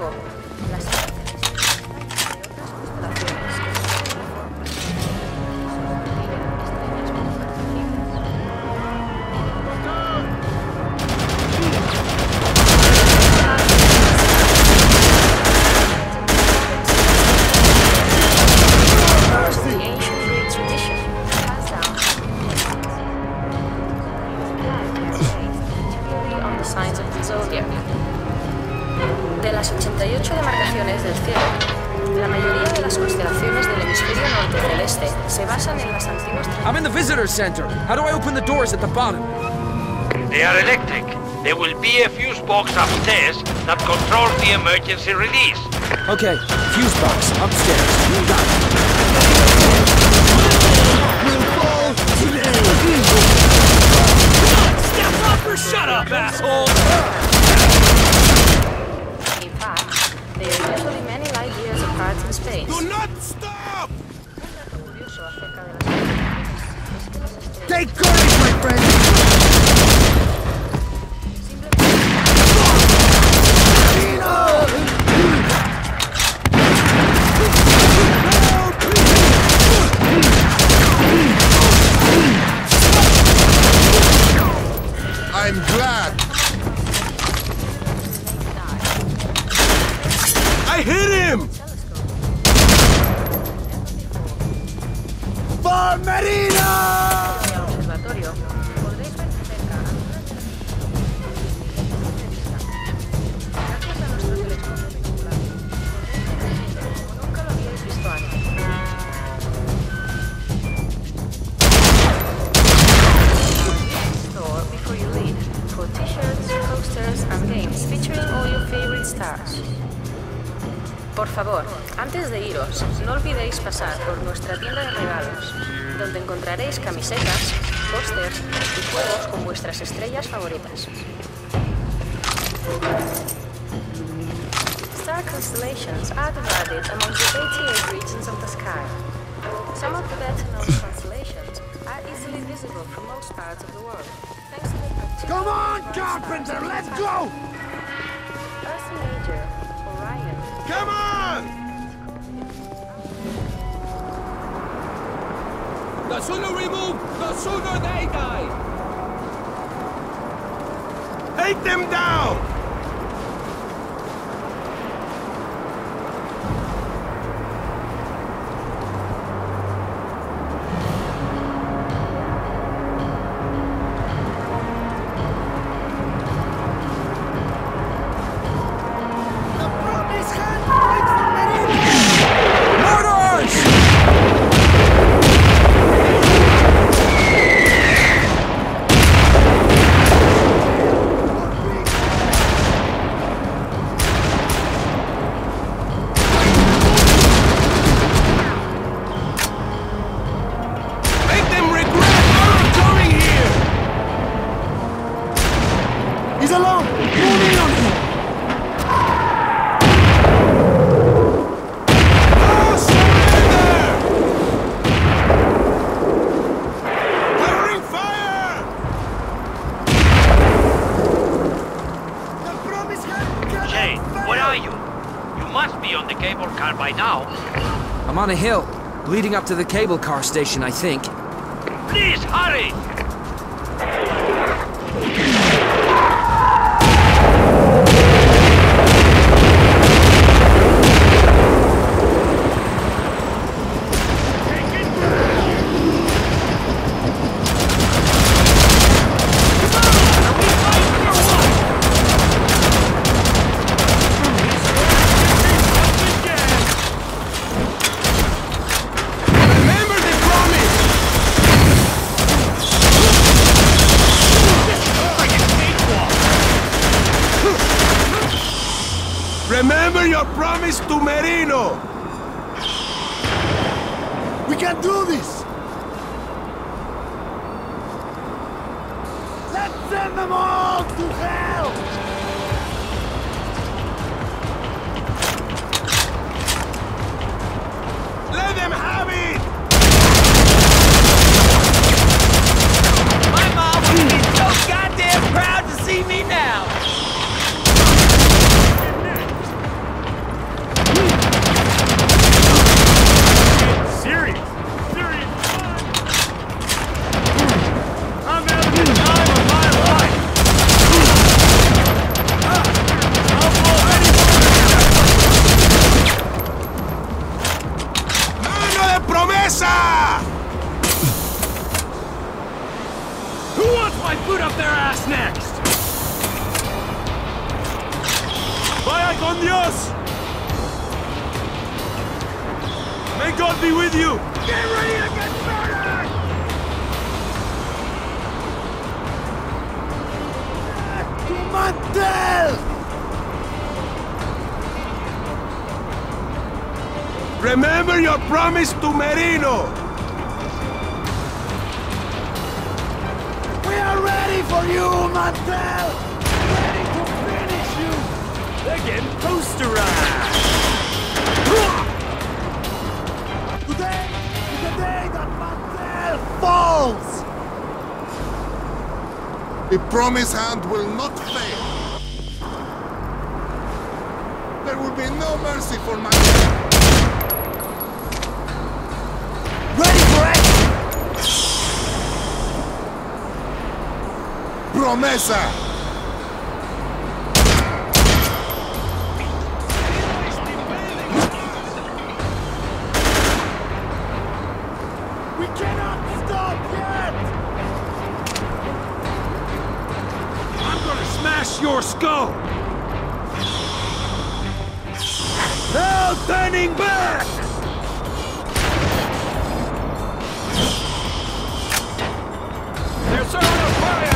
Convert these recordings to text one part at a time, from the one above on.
las imágenes y otras constelaciones que se forman estrellas muy the ancient Greek tradition passed down on the signs of the zodiac. De las 88 demarcaciones del cielo, la mayoría de las constelaciones del hemisferio norte celeste se basan en las antiguas. I'm in the visitor center. How do I open the doors at the bottom? They are electric. There will be a fuse box upstairs that controls the emergency release. Okay, fuse box upstairs. Got it. Step up or shut up, asshole! In fact, they are usually many light years apart in space. Do not stop! Curioso acerca de las Take courage, my friend! I'm glad. I hit him! For Marina! En el observatorio podréis ver de cerca algunas de las gracias a nuestro telescopio vehicular podréis ver como nunca lo habíais visto antes. Store before you leave for t-shirts, posters and games featuring all your favorite stars. Por favor, antes de iros, no olvidéis pasar por nuestra tienda de regalos, donde encontraréis camisetas, pósters y juegos con vuestras estrellas favoritas. Star constellations are divided among the 88 regions of the sky. Some of the better-known constellations are easily visible from most parts of the world, thanks to the particular Come on, stars Carpenter, in the let's sky. go! Ursa Major, Orion. Come on! The sooner we move, the sooner they die! Take them down! He's alone! Move in on him! No surrender! Covering fire! The promise had... Shane, where are you? You must be on the cable car by now. I'm on a hill, leading up to the cable car station, I think. Please, hurry! Remember your promise to Merino! We can do this! Let's send them all to hell! Let them have it! My mom would be so goddamn proud to see me now! boot up their ass next! ¡Vaya con Dios! May God be with you! Get ready to get murdered! To Mantel! Remember your promise to Merino! We are ready for you, Mantel! Ready to finish you! They're getting posterized! Today is the day that Mantel falls! The promised hand will not fail. There will be no mercy for Mantel. Ready for action! Promesa! We cannot stop yet! I'm gonna smash your skull! No turning back! They're throwing a fire!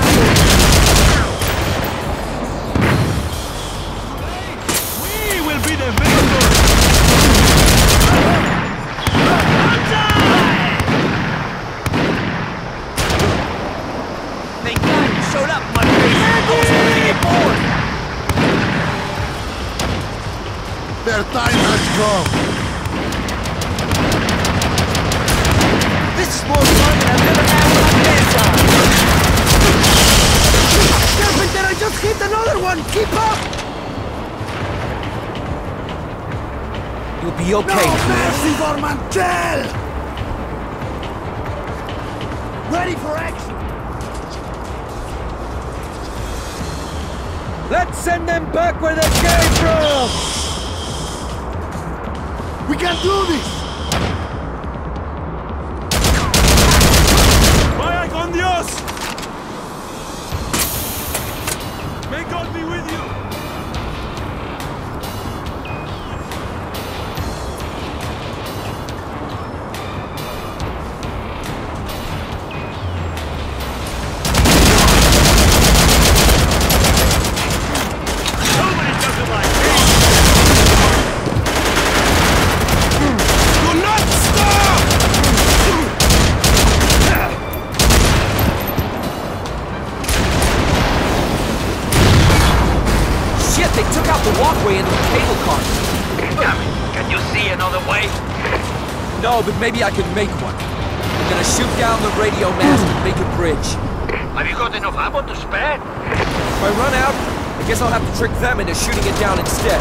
We will be the victors! Thank God you showed up, Mudface! I was looking forward! Their time has come. This is more fun than I've ever had with my pants on! Serpent, I just hit another one! Keep up! You'll be okay. No mercy for Mantel! Ready for action! Let's send them back where they came from! We can do this! ¡Vaya con Dios! May God be with you! Do not stop! Shit, they took out the walkway into the cable car. Damn it! Can you see another way? No, but maybe I can make one. I'm gonna shoot down the radio mast and make a bridge. Have you got enough ammo to spare? If I run out, I guess I'll have to trick them into shooting it down instead.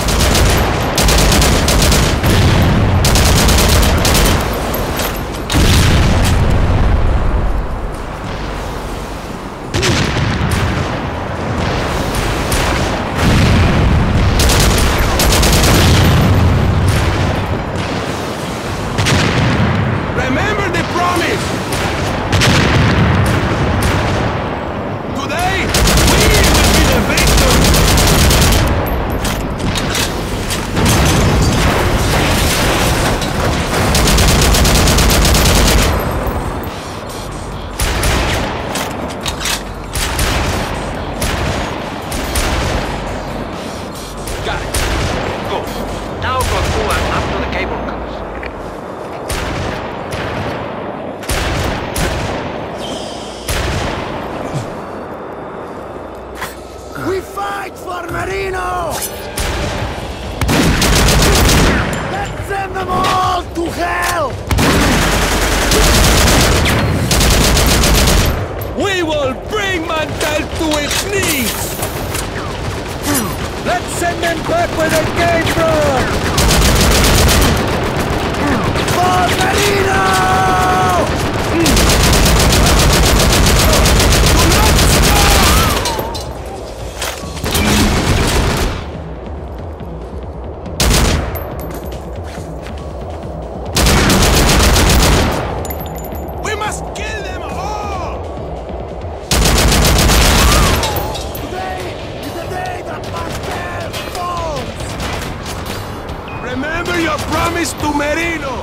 Remember the promise! Today, we will be the victors! Got it. Go. Now go through and up to the cable cars. We fight for Merino! Let's send them all to hell! We will bring Mantel to its knees! Let's send them back where they came from! For Merino! We must kill them all! promise to Merino!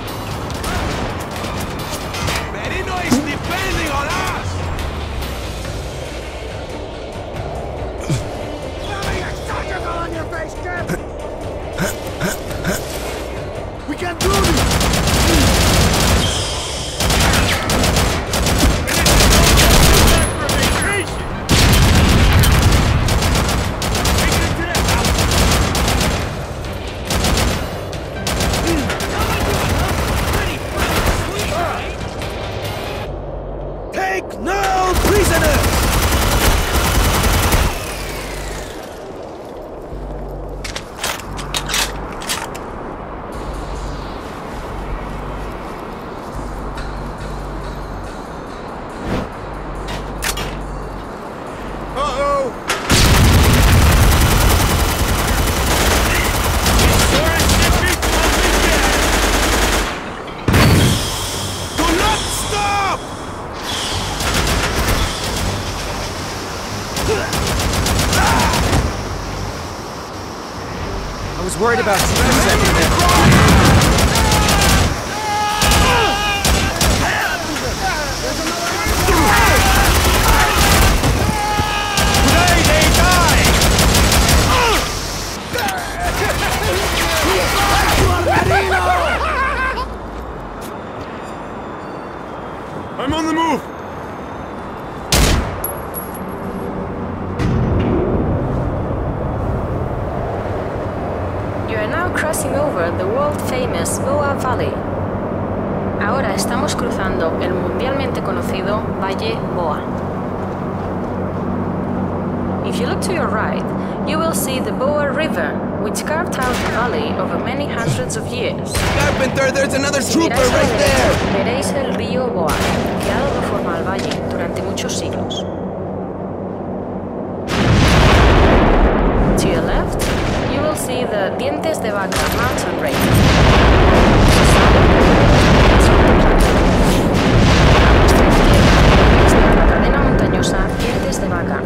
Merino is depending on us! Having a surgical on your face, Jim! We can do this! Take no prisoners! I was worried about you for a second there. I'm on the move! You are now crossing over the world-famous Boa Valley. Ahora estamos cruzando el mundialmente conocido Valle Boa. If you look to your right, you will see the Boa River, which carved out the valley over many hundreds of years. Carpenter, there's another Si trooper miráis a la right there! derecha, veréis el río Boa, que ha dado forma al valle durante muchos siglos. To your left, you will see the Dientes de Vaca mountain range. A nuestra izquierda veréis la cadena montañosa Dientes de Vaca.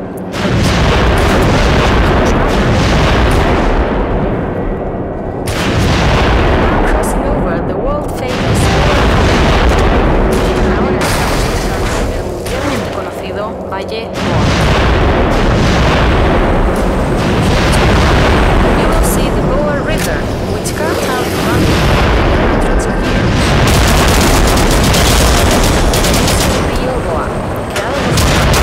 Now crossing over the world famous ahora estamos cruzando el mundialmente conocido Valle Boa. You will see the Boa River, which carved out the valley for hundreds of years. Es el río Boa, que ha dado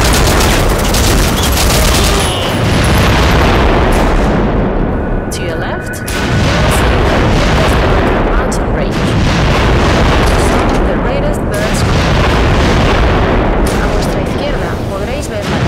forma. To your left, you will see the Dientes de Vaca mountain range, some of the greatest birds. A vuestra izquierda podréis ver la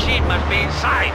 machine must be inside.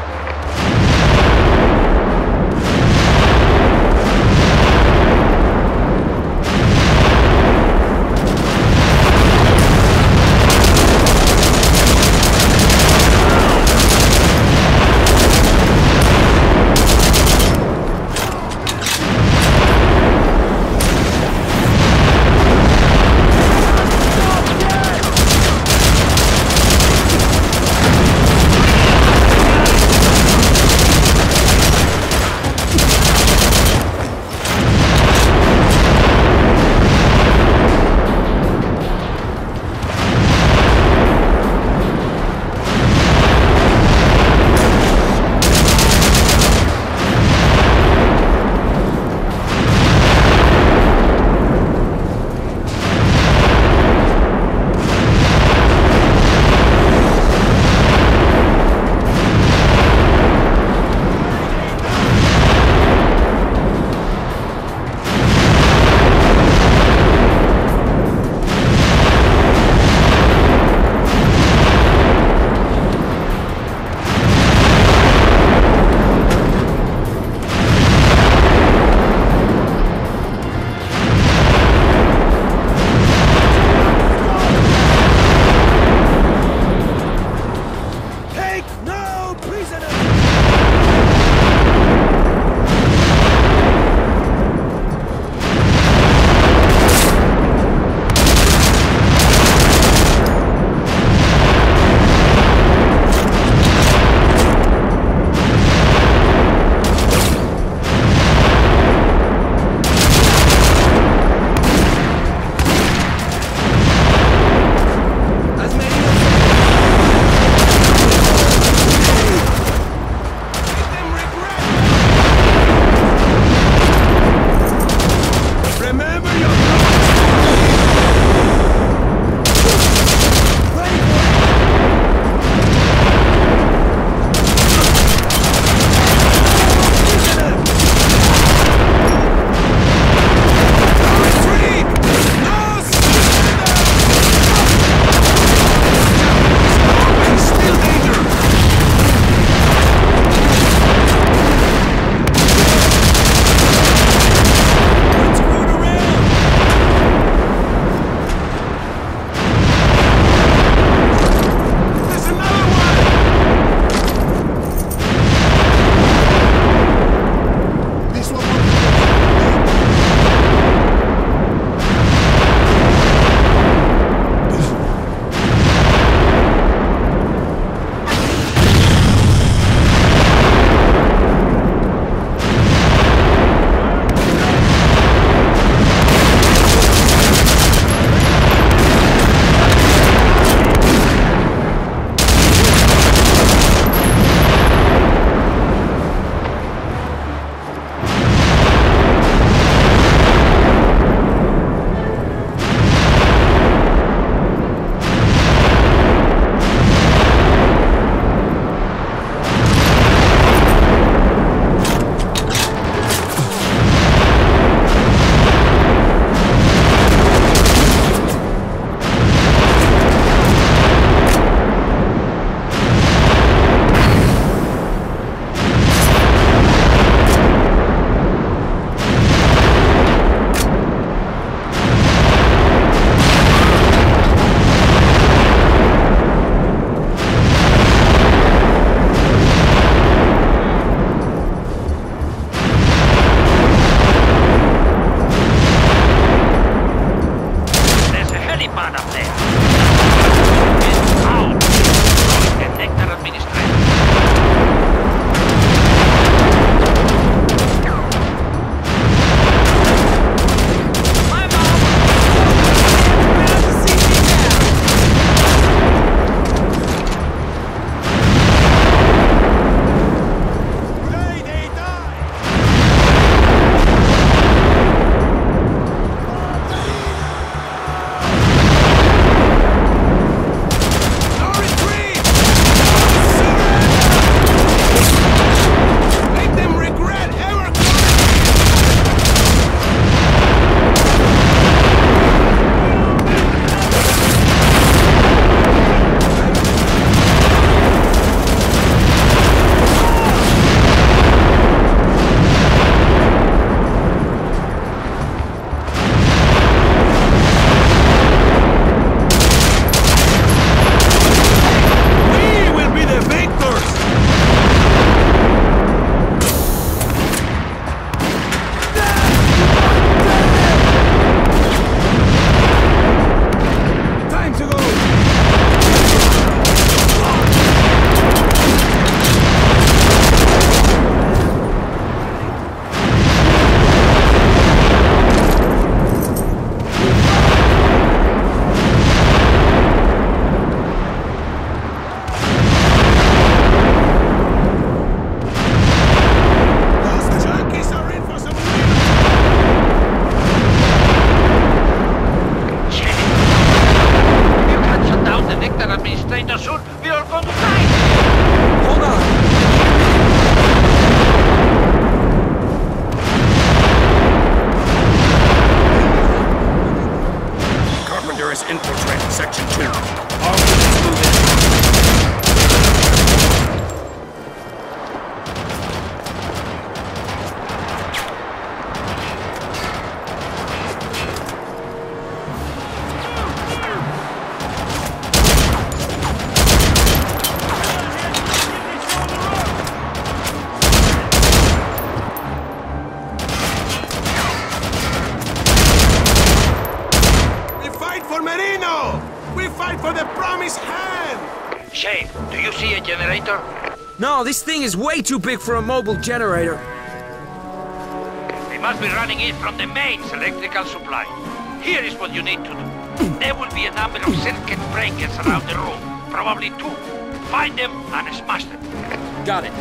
No, this thing is way too big for a mobile generator. They must be running it from the mains electrical supply. Here is what you need to do. There will be a number of circuit breakers around the room. Probably 2. Find them and smash them. Got it.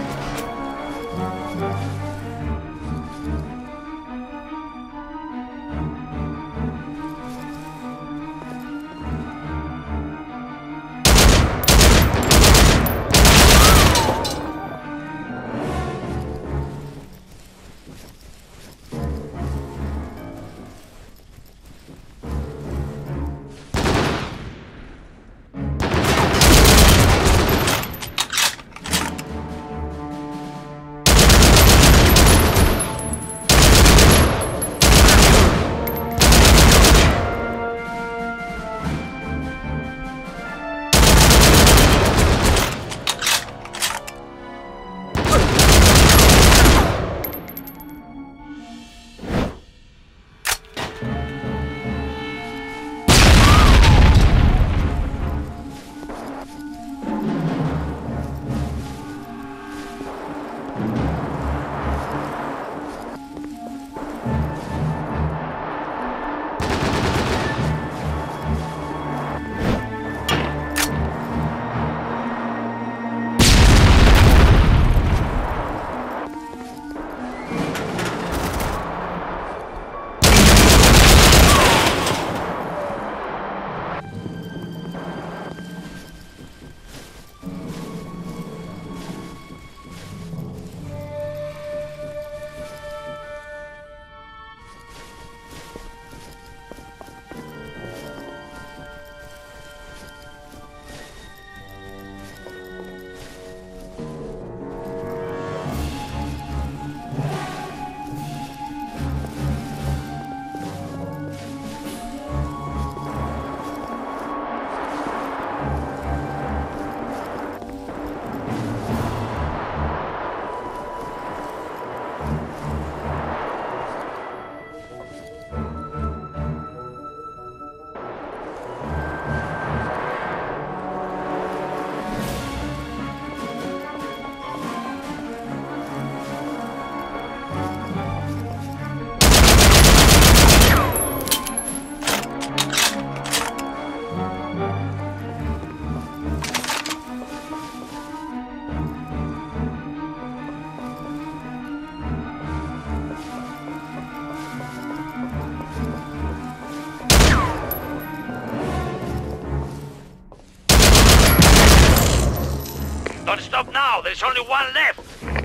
Don't stop now, there's only one left!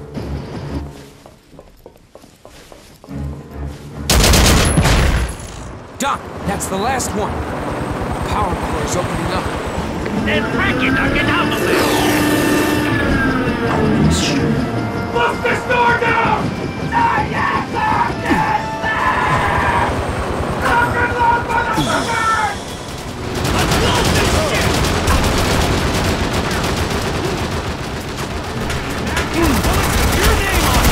Doc, that's the last one. The power core is opening up. Then break it and get out of there! Bust this door down! Not yet, darkness! Lock and lock, motherfucker! Let's blow this shit! Your name on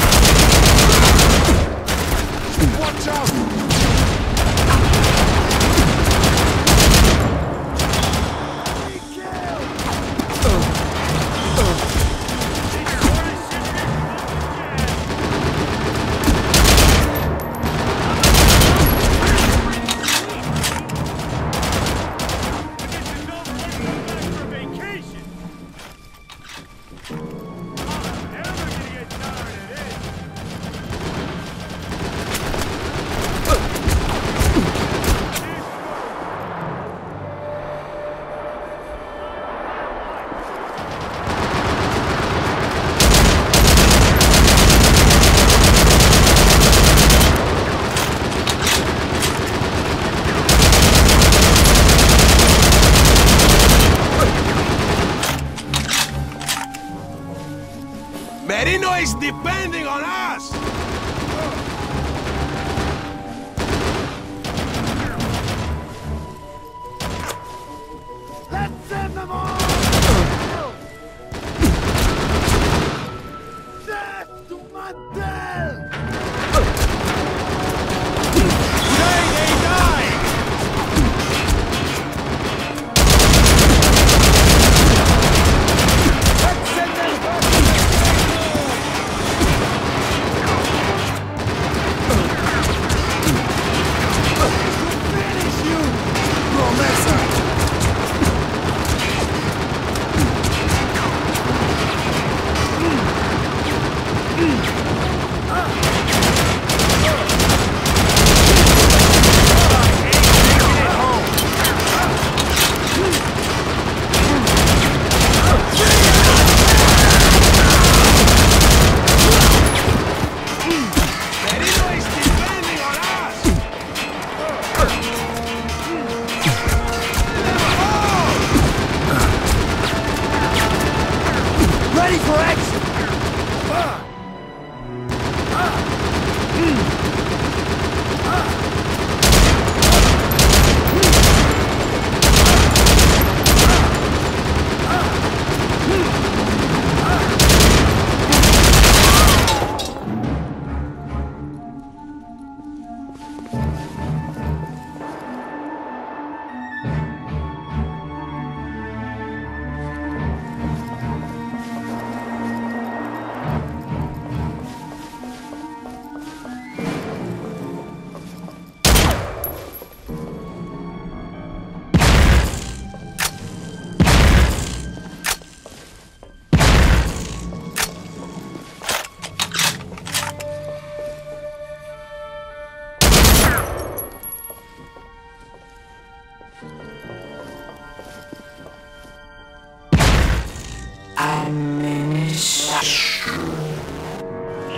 it! Watch out! Merino is depending on us! Let's send them all! Death to Mantel! Today they die! Let's send them back!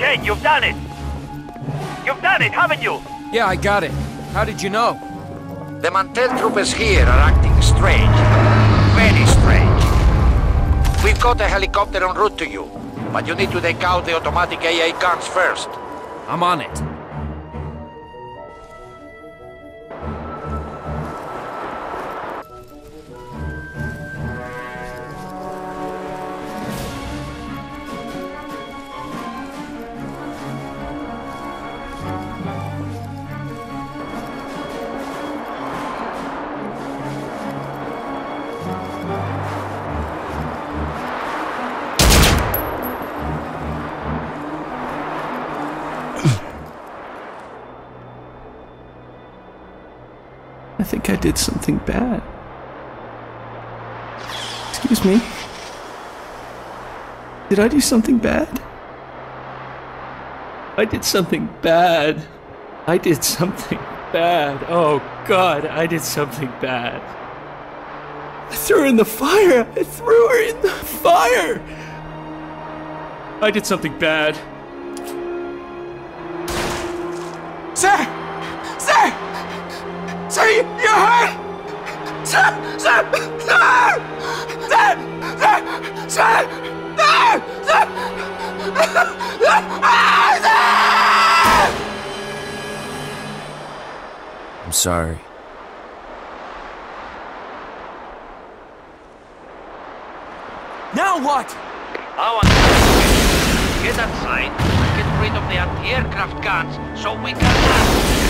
Shane, you've done it! You've done it, haven't you? Yeah, I got it. How did you know? The Mantel troopers here are acting strange. Very strange. We've got a helicopter en route to you, but you need to take out the automatic AA guns first. I'm on it. I think I did something bad. Excuse me. Did I do something bad? I did something bad. I did something bad. Oh God, I did something bad. I threw her in the fire. I threw her in the fire. I did something bad. Sir! Sir! Sir, you're hurt! Sir! Sir! Sir! Sir! Sir! Sir! Sir! I'm sorry. Now what? I want to get outside and get rid of the anti-aircraft guns so we can land.